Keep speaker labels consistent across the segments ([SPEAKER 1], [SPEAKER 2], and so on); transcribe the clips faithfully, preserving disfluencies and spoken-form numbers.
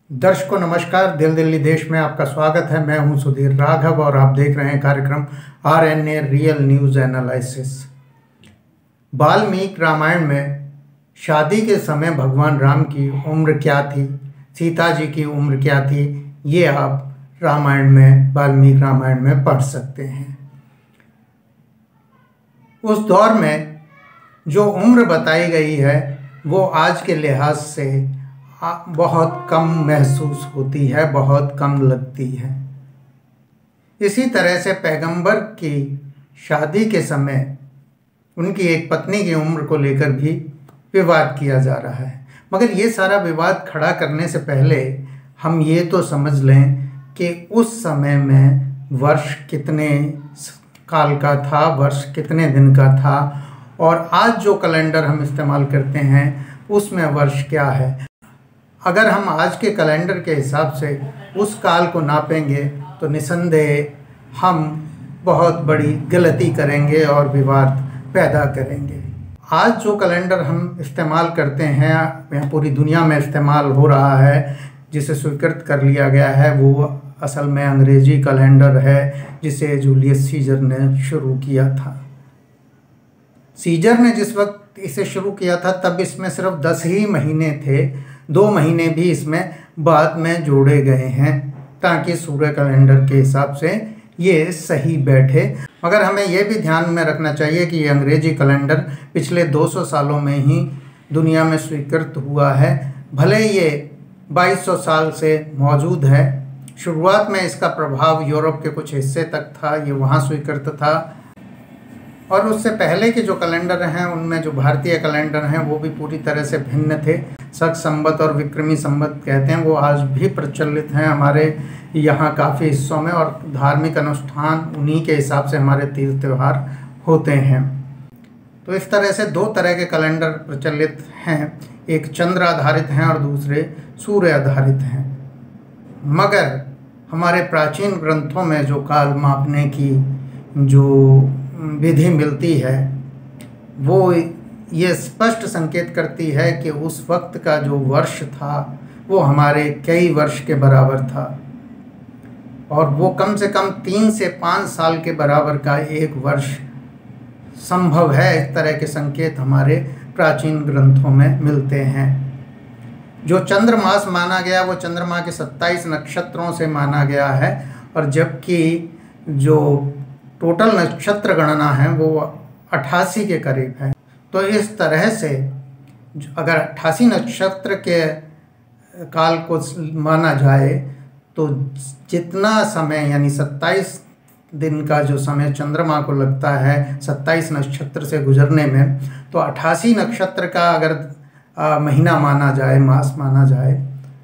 [SPEAKER 1] दर्शकों नमस्कार। दिल दिल्ली देश में आपका स्वागत है। मैं हूं सुधीर राघव और आप देख रहे हैं कार्यक्रम R N A real news analysis. Valmiki Ramayana में शादी के समय भगवान राम की उम्र क्या थी, सीता जी की उम्र क्या थी, ये आप रामायण में वाल्मीकि रामायण में पढ़ सकते हैं। उस दौर में जो उम्र बताई गई है वो आज के लिहाज से बहुत कम महसूस होती है, बहुत कम लगती है। इसी तरह से पैगंबर की शादी के समय उनकी एक पत्नी की उम्र को लेकर भी विवाद किया जा रहा है। मगर ये सारा विवाद खड़ा करने से पहले हम ये तो समझ लें कि उस समय में वर्ष कितने काल का था, वर्ष कितने दिन का था, और आज जो कैलेंडर हम इस्तेमाल करते हैं उसमें वर्ष क्या है। अगर हम आज के कैलेंडर के हिसाब से उस काल को नापेंगे तो निसंदेह हम बहुत बड़ी गलती करेंगे और विवाद पैदा करेंगे। आज जो कैलेंडर हम इस्तेमाल करते हैं, यहाँ पूरी दुनिया में इस्तेमाल हो रहा है, जिसे स्वीकृत कर लिया गया है, वो असल में अंग्रेजी कैलेंडर है जिसे जूलियस सीजर ने शुरू किया था। सीजर ने जिस वक्त इसे शुरू किया था तब इसमें सिर्फ दस ही महीने थे। दो महीने भी इसमें बाद में जोड़े गए हैं ताकि सूर्य कैलेंडर के हिसाब से ये सही बैठे। मगर हमें यह भी ध्यान में रखना चाहिए कि ये अंग्रेजी कैलेंडर पिछले दो सौ सालों में ही दुनिया में स्वीकृत हुआ है। भले ये बाईस सौ साल से मौजूद है। शुरुआत में इसका प्रभाव यूरोप के कुछ हिस्से तक था, ये वहाँ स्वीकृत था, और उससे पहले के जो कैलेंडर हैं उनमें जो भारतीय कैलेंडर हैं वो भी पूरी तरह से भिन्न थे। शक संवत और विक्रमी संवत कहते हैं, वो आज भी प्रचलित हैं हमारे यहाँ काफ़ी हिस्सों में, और धार्मिक अनुष्ठान उन्हीं के हिसाब से हमारे तीर्थ त्यौहार होते हैं। तो इस तरह से दो तरह के कैलेंडर प्रचलित हैं, एक चंद्र आधारित हैं और दूसरे सूर्य आधारित हैं। मगर हमारे प्राचीन ग्रंथों में जो काल मापने की जो विधि मिलती है वो ये स्पष्ट संकेत करती है कि उस वक्त का जो वर्ष था वो हमारे कई वर्ष के बराबर था, और वो कम से कम तीन से पाँच साल के बराबर का एक वर्ष संभव है। इस तरह के संकेत हमारे प्राचीन ग्रंथों में मिलते हैं। जो चंद्रमास माना गया वो चंद्रमा के सत्ताईस नक्षत्रों से माना गया है, और जबकि जो टोटल नक्षत्र गणना है वो अट्ठासी के करीब है। तो इस तरह से अगर अट्ठासी नक्षत्र के काल को माना जाए तो जितना समय यानी सत्ताईस दिन का जो समय चंद्रमा को लगता है सत्ताईस नक्षत्र से गुजरने में, तो अट्ठासी नक्षत्र का अगर आ, महीना माना जाए, मास माना जाए,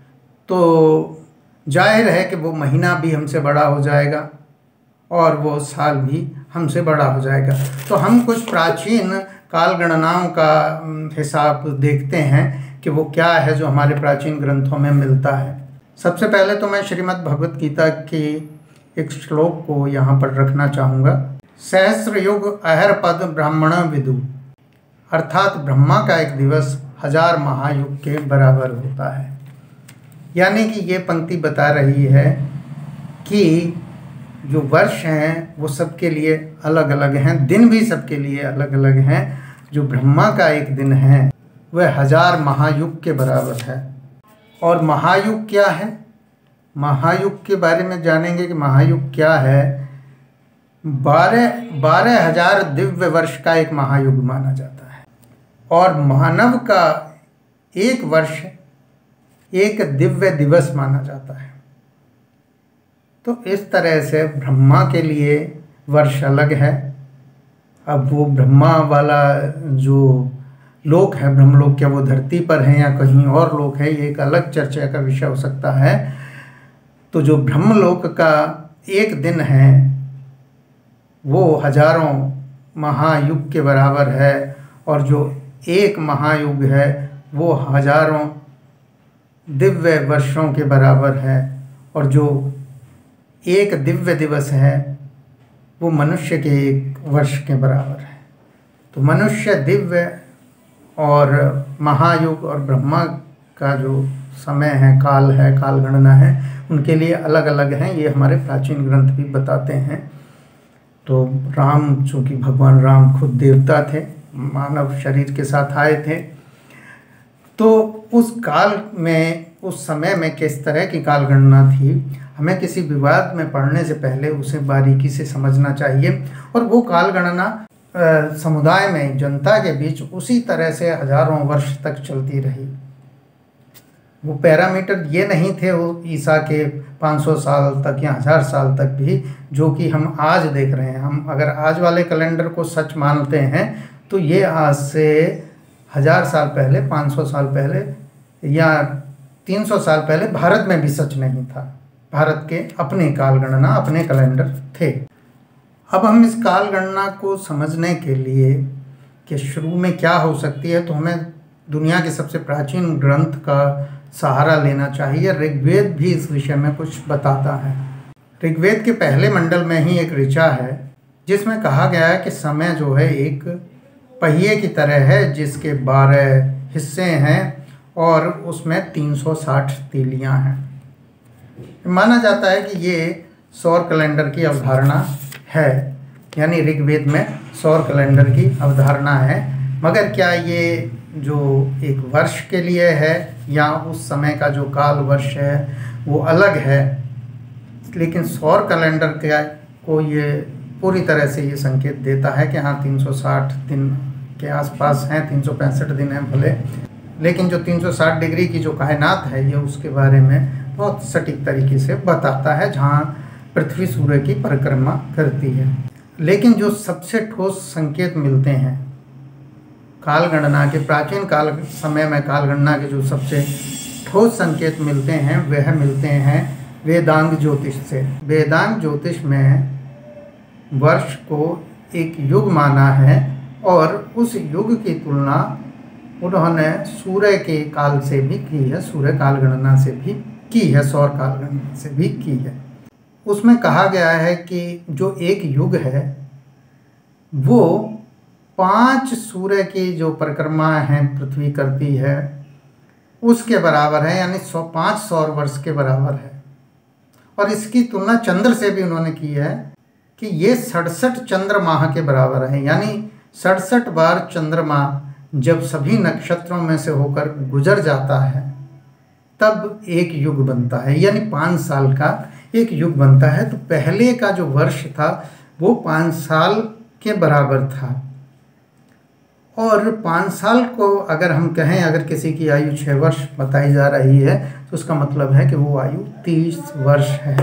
[SPEAKER 1] तो जाहिर है कि वो महीना भी हमसे बड़ा हो जाएगा और वो साल भी हमसे बड़ा हो जाएगा। तो हम कुछ प्राचीन काल गणनाओं का हिसाब देखते हैं कि वो क्या है जो हमारे प्राचीन ग्रंथों में मिलता है। सबसे पहले तो मैं श्रीमद् भगवत गीता की एक श्लोक को यहाँ पर रखना चाहूँगा। सहस्र युग अहर पद ब्राह्मण विदु, अर्थात ब्रह्मा का एक दिवस हजार महायुग के बराबर होता है। यानी कि ये पंक्ति बता रही है कि जो वर्ष हैं वो सबके लिए अलग अलग हैं, दिन भी सबके लिए अलग अलग हैं। जो ब्रह्मा का एक दिन है वह हजार महायुग के बराबर है। और महायुग क्या है, महायुग के बारे में जानेंगे कि महायुग क्या है। बारह बारह हजार दिव्य वर्ष का एक महायुग माना जाता है, और मानव का एक वर्ष एक दिव्य दिवस माना जाता है। तो इस तरह से ब्रह्मा के लिए वर्ष अलग है। अब वो ब्रह्मा वाला जो लोक है, ब्रह्मलोक, क्या वो धरती पर है या कहीं और लोक है, ये एक अलग चर्चा का विषय हो सकता है। तो जो ब्रह्मलोक का एक दिन है वो हजारों महायुग के बराबर है, और जो एक महायुग है वो हजारों दिव्य वर्षों के बराबर है, और जो एक दिव्य दिवस है वो मनुष्य के एक वर्ष के बराबर है। तो मनुष्य दिव्य और महायुग और ब्रह्मा का जो समय है, काल है, काल गणना है, उनके लिए अलग अलग हैं। ये हमारे प्राचीन ग्रंथ भी बताते हैं। तो राम, चूँकि भगवान राम खुद देवता थे, मानव शरीर के साथ आए थे, तो उस काल में, उस समय में किस तरह की काल गणना थी, हमें किसी विवाद में पढ़ने से पहले उसे बारीकी से समझना चाहिए। और वो काल गणना समुदाय में, जनता के बीच उसी तरह से हजारों वर्ष तक चलती रही। वो पैरामीटर ये नहीं थे वो ईसा के पाँच सौ साल तक या हज़ार साल तक भी, जो कि हम आज देख रहे हैं। हम अगर आज वाले कैलेंडर को सच मानते हैं तो ये आज से हज़ार साल पहले, पाँच सौ साल पहले या तीन सौ साल पहले भारत में भी सच नहीं था। भारत के अपने काल गणना, अपने कैलेंडर थे। अब हम इस काल गणना को समझने के लिए कि शुरू में क्या हो सकती है, तो हमें दुनिया के सबसे प्राचीन ग्रंथ का सहारा लेना चाहिए। ऋग्वेद भी इस विषय में कुछ बताता है। ऋग्वेद के पहले मंडल में ही एक ऋचा है जिसमें कहा गया है कि समय जो है एक पहिए की तरह है, जिसके बारह हिस्से हैं और उसमें तीन सौ साठ तीलियाँ हैं। माना जाता है कि ये सौर कैलेंडर की अवधारणा है, यानी ऋग्वेद में सौर कैलेंडर की अवधारणा है। मगर क्या ये जो एक वर्ष के लिए है या उस समय का जो काल वर्ष है वो अलग है, लेकिन सौर कैलेंडर के को ये पूरी तरह से ये संकेत देता है कि हाँ तीन सौ साठ दिन के आसपास हैं, तीन सौ पैंसठ दिन हैं भले, लेकिन जो तीन सौ साठ डिग्री की जो कायनात है ये उसके बारे में बहुत सटीक तरीके से बताता है, जहाँ पृथ्वी सूर्य की परिक्रमा करती है। लेकिन जो सबसे ठोस संकेत मिलते हैं काल गणना के, प्राचीन काल समय में काल गणना के जो सबसे ठोस संकेत मिलते हैं वह मिलते हैं वेदांग ज्योतिष से। वेदांग ज्योतिष में वर्ष को एक युग माना है और उस युग की तुलना उन्होंने सूर्य के काल से भी की है, सूर्य काल गणना से भी की है, सौर काल गणना से भी की है। उसमें कहा गया है कि जो एक युग है वो पांच सूर्य की जो परिक्रमा है पृथ्वी करती है उसके बराबर है, यानी सौ पाँच सौर वर्ष के बराबर है। और इसकी तुलना चंद्र से भी उन्होंने की है कि ये सड़सठ चंद्रमाह के बराबर है, यानी सड़सठ बार चंद्रमा जब सभी नक्षत्रों में से होकर गुजर जाता है तब एक युग बनता है, यानी पाँच साल का एक युग बनता है। तो पहले का जो वर्ष था वो पाँच साल के बराबर था। और पाँच साल को अगर हम कहें, अगर किसी की आयु छः वर्ष बताई जा रही है तो उसका मतलब है कि वो आयु तीस वर्ष है।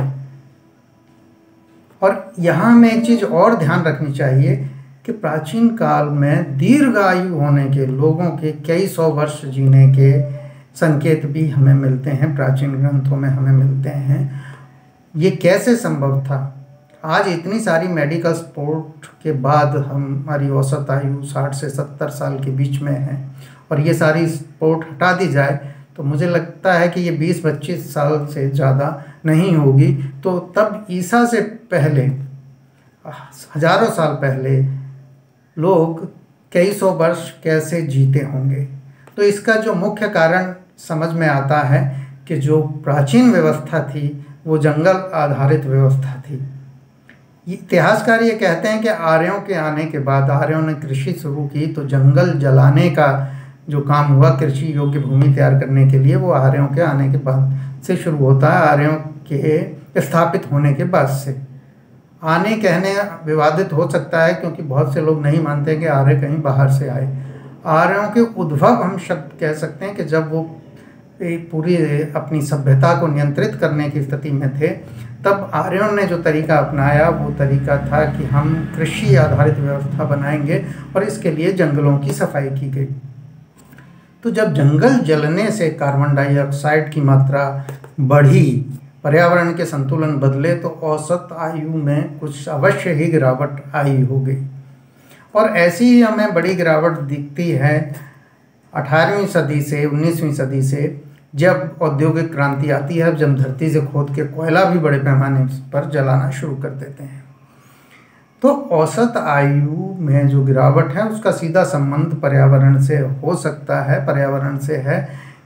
[SPEAKER 1] और यहाँ में एक चीज़ और ध्यान रखनी चाहिए कि प्राचीन काल में दीर्घ आयु होने के लोगों के कई सौ वर्ष जीने के संकेत भी हमें मिलते हैं, प्राचीन ग्रंथों में हमें मिलते हैं। ये कैसे संभव था? आज इतनी सारी मेडिकल सपोर्ट के बाद हमारी औसत आयु साठ से सत्तर साल के बीच में है, और ये सारी सपोर्ट हटा दी जाए तो मुझे लगता है कि ये बीस पच्चीस साल से ज़्यादा नहीं होगी। तो तब ईसा से पहले, हजारों साल पहले लोग कई सौ वर्ष कैसे जीते होंगे? तो इसका जो मुख्य कारण समझ में आता है कि जो प्राचीन व्यवस्था थी वो जंगल आधारित व्यवस्था थी। इतिहासकार ये कहते हैं कि आर्यों के आने के बाद, आर्यों ने कृषि शुरू की तो जंगल जलाने का जो काम हुआ कृषि योग्य भूमि तैयार करने के लिए, वो आर्यों के आने के बाद से शुरू होता है, आर्यों के स्थापित होने के बाद से। आने कहने विवादित हो सकता है क्योंकि बहुत से लोग नहीं मानते कि आर्य कहीं बाहर से आए। आर्यों के उद्भव हम शब्द कह सकते हैं कि जब वो पूरी अपनी सभ्यता को नियंत्रित करने की स्थिति में थे, तब आर्यों ने जो तरीका अपनाया वो तरीका था कि हम कृषि आधारित व्यवस्था बनाएंगे, और इसके लिए जंगलों की सफाई की गई। तो जब जंगल जलने से कार्बन डाइऑक्साइड की मात्रा बढ़ी, पर्यावरण के संतुलन बदले, तो औसत आयु में कुछ अवश्य ही गिरावट आई होगी। और ऐसी ही हमें बड़ी गिरावट दिखती है अठारहवीं सदी से, उन्नीसवीं सदी से, जब औद्योगिक क्रांति आती है, जब धरती से खोद के कोयला भी बड़े पैमाने पर जलाना शुरू कर देते हैं। तो औसत आयु में जो गिरावट है उसका सीधा संबंध पर्यावरण से हो सकता है। पर्यावरण से है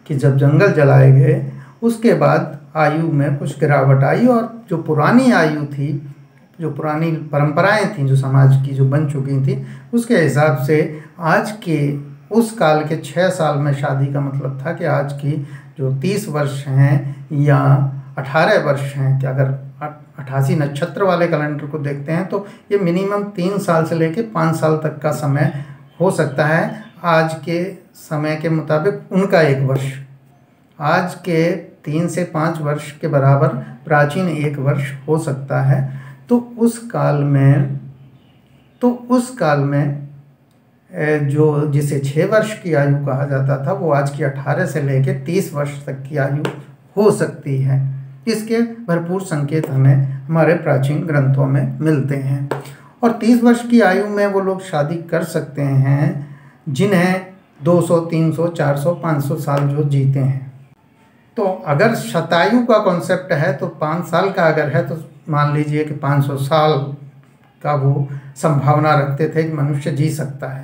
[SPEAKER 1] कि जब जंगल जलाए गए उसके बाद आयु में कुछ गिरावट आई, और जो पुरानी आयु थी, जो पुरानी परंपराएं थीं जो समाज की जो बन चुकी थी, उसके हिसाब से आज के उस काल के छः साल में शादी का मतलब था कि आज की जो तीस वर्ष हैं या अठारह वर्ष हैं, कि अगर अट्ठासी नक्षत्र वाले कैलेंडर को देखते हैं तो ये मिनिमम तीन साल से लेके पाँच साल तक का समय हो सकता है। आज के समय के मुताबिक उनका एक वर्ष आज के तीन से पाँच वर्ष के बराबर प्राचीन एक वर्ष हो सकता है। तो उस काल में तो उस काल में जो जिसे छः वर्ष की आयु कहा जाता था, वो आज की अठारह से लेकर तीस वर्ष तक की आयु हो सकती है। इसके भरपूर संकेत हमें हमारे प्राचीन ग्रंथों में मिलते हैं। और तीस वर्ष की आयु में वो लोग शादी कर सकते हैं जिन्हें दो सौ, तीन सौ, चार सौ, पाँच सौ साल जो जीते हैं। तो अगर शतायु का कॉन्सेप्ट है तो पाँच साल का अगर है तो मान लीजिए कि पाँच सौ साल का वो संभावना रखते थे कि मनुष्य जी सकता है।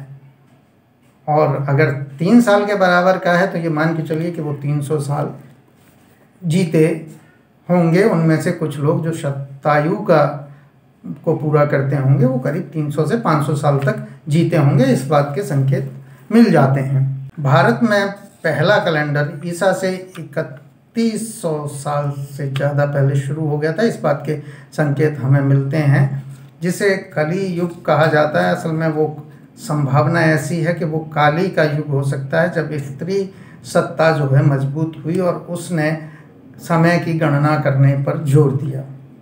[SPEAKER 1] और अगर तीन साल के बराबर का है तो ये मान के चलिए कि वो तीन सौ साल जीते होंगे। उनमें से कुछ लोग जो शतायु का को पूरा करते होंगे वो करीब तीन सौ से पाँच सौ साल तक जीते होंगे। इस बात के संकेत मिल जाते हैं। भारत में पहला कैलेंडर ईसा से इकतीस सौ साल से ज़्यादा पहले शुरू हो गया था। इस बात के संकेत हमें मिलते हैं, जिसे कली युग कहा जाता है। असल में वो संभावना ऐसी है कि वो काली का युग हो सकता है, जब स्त्री सत्ता जो है मजबूत हुई और उसने समय की गणना करने पर जोर दिया।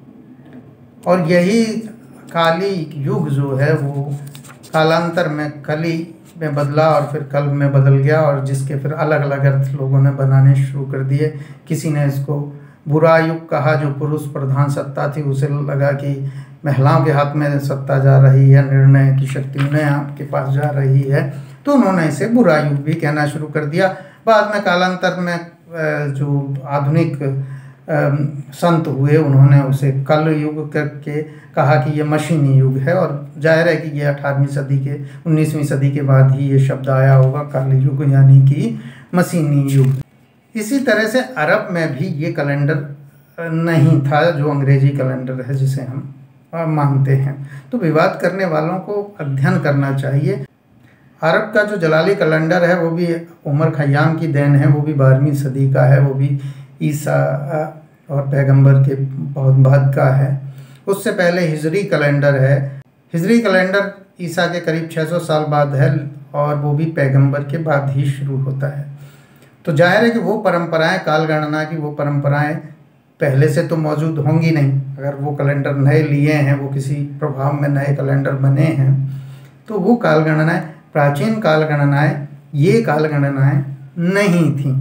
[SPEAKER 1] और यही काली युग जो है वो कालांतर में कली में बदला और फिर कल्प में बदल गया, और जिसके फिर अलग अलग अर्थ लोगों ने बनाने शुरू कर दिए। किसी ने इसको बुरा युग कहा, जो पुरुष प्रधान सत्ता थी, उसे लगा कि महिलाओं के हाथ में सत्ता जा रही है, निर्णय की शक्ति उन्हें आपके पास जा रही है, तो उन्होंने इसे बुरा युग भी कहना शुरू कर दिया। बाद में कालांतर में जो आधुनिक संत हुए उन्होंने उसे कल युग करके कहा कि ये मशीनी युग है, और जाहिर है कि ये अठारहवीं सदी के उन्नीसवीं सदी के बाद ही ये शब्द आया होगा, कल युग यानी कि मशीनी युग। इसी तरह से अरब में भी ये कैलेंडर नहीं था जो अंग्रेजी कैलेंडर है जिसे हम मानते हैं। तो विवाद करने वालों को अध्ययन करना चाहिए। अरब का जो जलाली कैलेंडर है वो भी उमर खयाम की देन है, वो भी बारहवीं सदी का है, वो भी ईसा और पैगंबर के बहुत बाद का है। उससे पहले हिजरी कैलेंडर है। हिजरी कैलेंडर ईसा के करीब छः सौ साल बाद है और वो भी पैगंबर के बाद ही शुरू होता है। तो जाहिर है कि वो परंपराएं, काल गणना की वो परंपराएं पहले से तो मौजूद होंगी नहीं। अगर वो कैलेंडर नए लिए हैं, वो किसी प्रभाव में नए कैलेंडर बने हैं, तो वो काल गणनाएं, प्राचीन काल गणनाएं, ये काल गणनाएं नहीं थीं।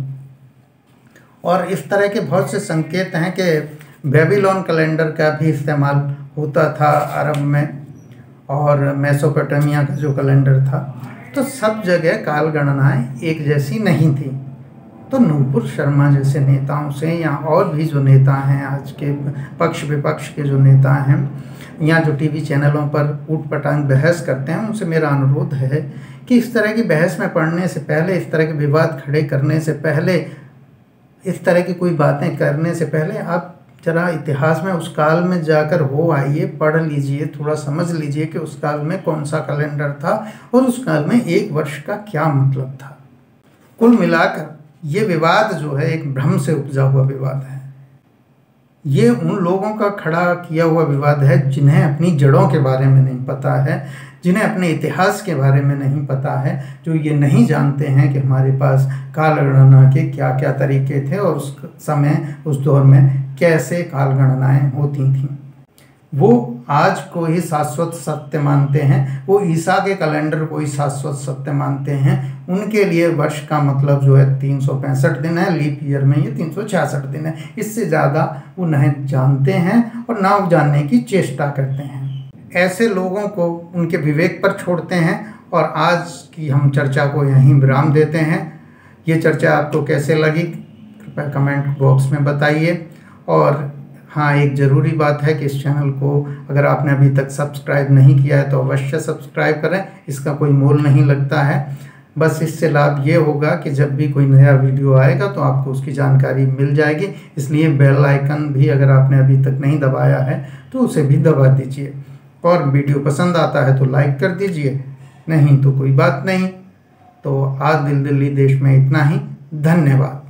[SPEAKER 1] और इस तरह के बहुत से संकेत हैं कि बेबीलोन कैलेंडर का भी इस्तेमाल होता था अरब में, और मेसोपोटामिया का जो कैलेंडर था। तो सब जगह काल गणनाएं एक जैसी नहीं थी। तो नूपुर शर्मा जैसे नेताओं से, या और भी जो नेता हैं आज के पक्ष विपक्ष के जो नेता हैं, या जो टीवी चैनलों पर ऊट पटांग बहस करते हैं, उनसे मेरा अनुरोध है कि इस तरह की बहस में पढ़ने से पहले, इस तरह के विवाद खड़े करने से पहले, इस तरह की कोई बातें करने से पहले आप जरा इतिहास में उस काल में जाकर हो आइए, पढ़ लीजिए, थोड़ा समझ लीजिए कि उस काल में कौन सा कैलेंडर था और उस काल में एक वर्ष का क्या मतलब था। कुल मिलाकर ये विवाद जो है एक भ्रम से उपजा हुआ विवाद है। ये उन लोगों का खड़ा किया हुआ विवाद है जिन्हें अपनी जड़ों के बारे में नहीं पता है, जिन्हें अपने इतिहास के बारे में नहीं पता है, जो ये नहीं जानते हैं कि हमारे पास काल गणना के क्या क्या तरीके थे और उस समय, उस दौर में कैसे काल गणनाएं होती थीं। वो आज को ही शाश्वत सत्य मानते हैं, वो ईसा के कैलेंडर को ही शाश्वत सत्य मानते हैं। उनके लिए वर्ष का मतलब जो है तीन सौ पैंसठ दिन है, लीप ईयर में ये तीन सौ छियासठ दिन है। इससे ज़्यादा वो नहीं जानते हैं और ना जानने की चेष्टा करते हैं। ऐसे लोगों को उनके विवेक पर छोड़ते हैं और आज की हम चर्चा को यहीं विराम देते हैं। ये चर्चा आपको कैसे लगी कृपया कमेंट बॉक्स में बताइए। और हाँ, एक ज़रूरी बात है कि इस चैनल को अगर आपने अभी तक सब्सक्राइब नहीं किया है तो अवश्य सब्सक्राइब करें। इसका कोई मोल नहीं लगता है। बस इससे लाभ ये होगा कि जब भी कोई नया वीडियो आएगा तो आपको उसकी जानकारी मिल जाएगी। इसलिए बेल आइकन भी अगर आपने अभी तक नहीं दबाया है तो उसे भी दबा दीजिए, और वीडियो पसंद आता है तो लाइक कर दीजिए, नहीं तो कोई बात नहीं। तो आज दिल दिल्ली देश में इतना ही। धन्यवाद।